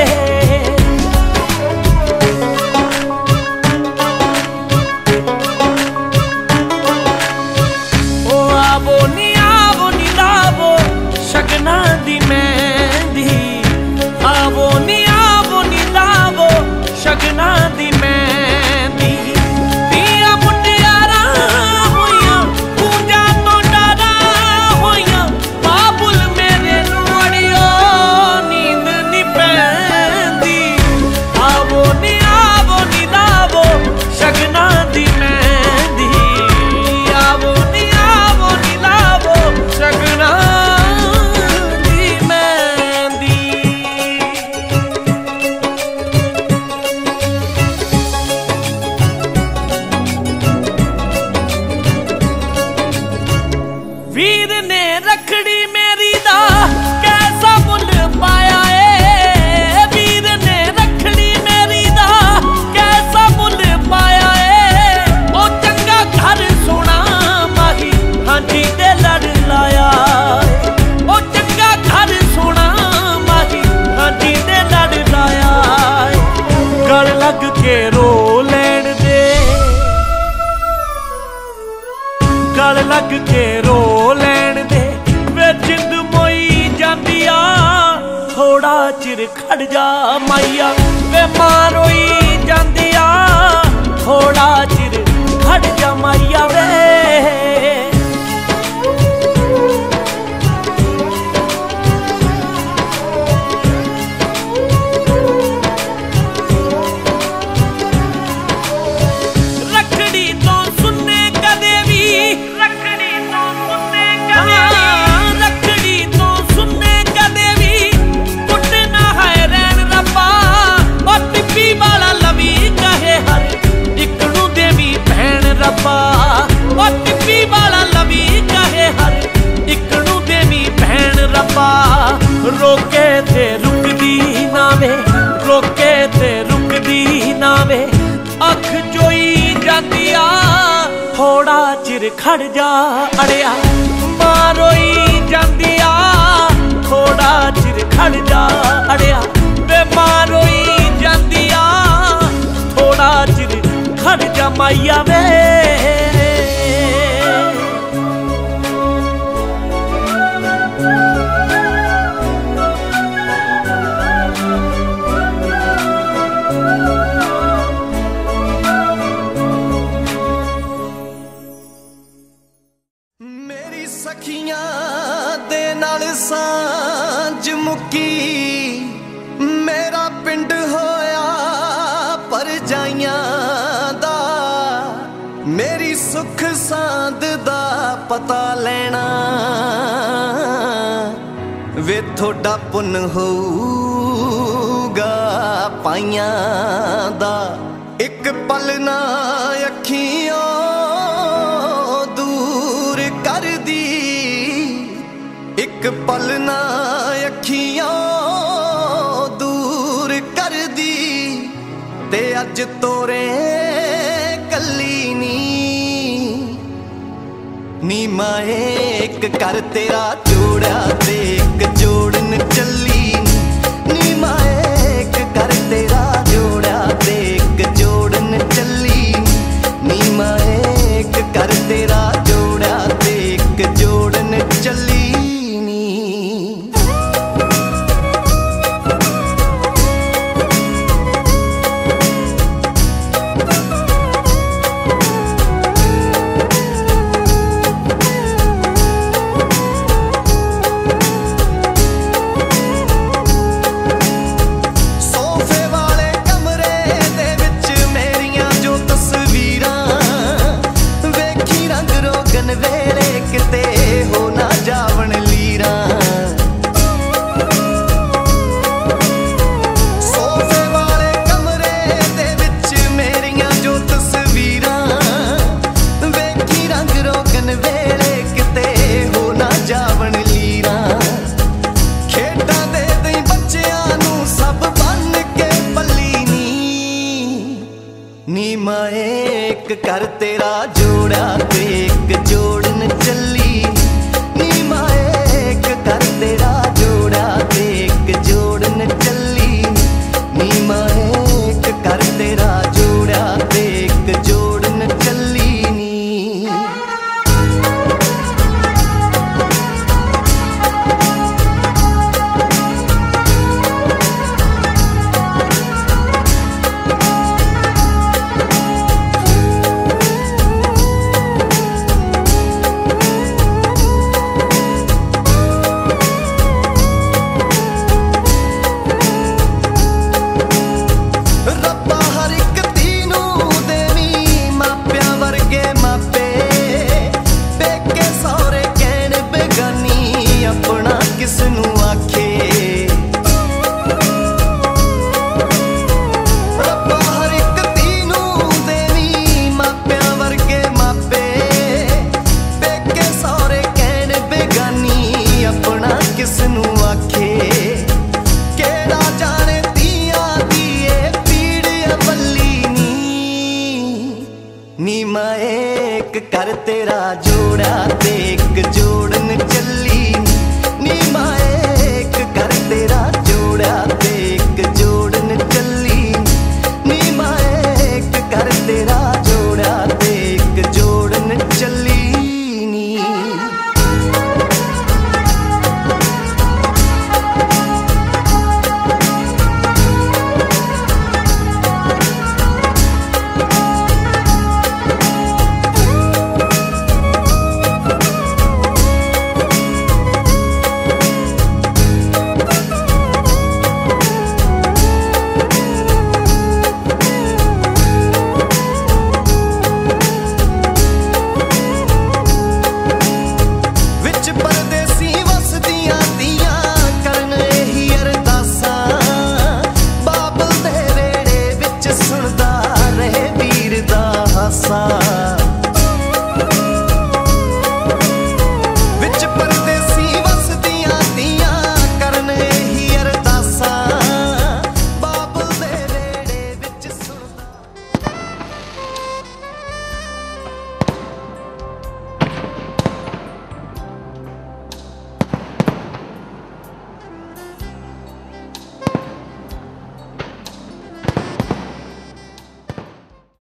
ਸ਼ਗਨਾਂ ਦੀ ਮਹਿੰਦੀ ਆਵੋ ਨੀ ਆਵੋ ਨੀ ਲਾਵੋ ਸ਼ਗਨਾਂ ਦੀ ਮਹਿੰਦੀ ਧੀਆਂ ਮੁਟਿਆਰਾਂ ਹੋਈਆਂ ਪੂਜਾ ਤੋਂ ਡਰਾਂ ਹੋਈਆਂ ਬਾਬੁਲ ਮੇਰੇ ਨੂੰ ਅੜਿਓ ਨੀਂਦ ਨੀ ਪੈਂਦੀ ਆਵੋ ਨੀ ਆਵੋ ਨੀ ਲਾਵੋ ਸ਼ਗਨਾਂ ਦੀ ਮਹਿੰਦੀ ਆਵੋ ਨੀ ਆਵੋ ਨੀ ਲਾਵੋ ਸ਼ਗਨਾਂ ਵੀਰ ਨੇ ਰੱਖੜੀ ਮੇਰੀ ਦਾ ਕੈਸਾ ਮੁੱਲ ਪਾਇਆ ਏ ਵੀਰ ਨੇ ਰੱਖੜੀ ਮੇਰੀ ਦਾ ਕੈਸਾ ਮੁੱਲ ਪਾਇਆ ਏ ਉਹ ਚੰਗਾ ਘਰ ਸੋਹਣਾ ਮਾਹੀ ਹਾਂਜੀ ਤੇ ਲੜ ਲਾਇਆ ਉਹ ਚੰਗਾ ਘਰ ਸੋਹਣਾ ਮਾਹੀ ਹਾਂਜੀ ਤੇ ਲੜ ਲਾਇਆ ਗਲ ਲੱਗ ਕੇ ਰੋ ਲੈਣ ਦੇ ਗਲ ਲੱਗ ਕੇ ਰੋ ਲੈਣ ਦੇ ਵੇ ਜਿੰਦ ਮੋਈ ਜਾਂਦੀ ਆ ਥੋੜਾ ਚਿਰ ਖੜ ਜਾ ਮਾਈਆ ਵੇ ਮਾਂ ਰੋਈ ਜਾਂਦੀ ਆ ਥੋੜਾ ਚਿਰ ਖੜ ਜਾ ਮਾਈਆ ਵੇ ਰੱਬਾ ਉਹ ਟਿੱਪੀ ਵਾਲਾ ਲਵੀ ਕਹੇ ਹਰ ਇੱਕ ਨੂੰ ਦੇਵੀ ਭੈਣ ਰੱਬਾ ਰੋਕੇ ਤੇ ਰੁਕਦੀ ਨਾ ਵੇ ਰੋਕੇ ਤੇ ਰੁਕਦੀ ਨਾ ਵੇ ਅੱਖ ਜੋਈ ਜਾਂਦੀ ਆ ਥੋੜਾ ਚਿਰ ਖੜ ਜਾ ਅੜਿਆ ਮਾਂ ਰੋਈ ਜਾਂਦੀ ਆ ਥੋੜਾ ਚਿਰ ਖੜ ਜਾ ਅੜਿਆ ਵੇ ਮਾਂ ਰੋਈ ਜਾਂਦੀ ਆ ਥੋੜਾ ਚਿਰ हर जमाई आवे। मेरी सखियां दे नाल सांझ मुक्की, मेरा पिंड होया परजाइयां दा, मेरी सुख सांद दा पता लेना, वे थोड़ा पुन होऊगा पाइयां दा। एक पल ना अखियों दूर कर दी, एक पल ना अखियों दूर कर दी, ते अज तोरे कली नी नी माए एक कर तेरा जोड़ा ते एक जोड़न चली, नी माए एक कर तेरा जोड़ा ते एक जोड़न चली, नी माए एक कर तेरा जोड़ा ते एक जोड़न चली। नी माए एक कर तेरा जोड़ा ते एक जोड़न चली, नी माए एक कर तेरा जोड़ा ते एक जोड़न चली, नी माए एक कर तेरा जोड़ा ते एक जोड़न चली नी। नी माए एक कर तेरा जोड़ा ते एक जोड़न चली,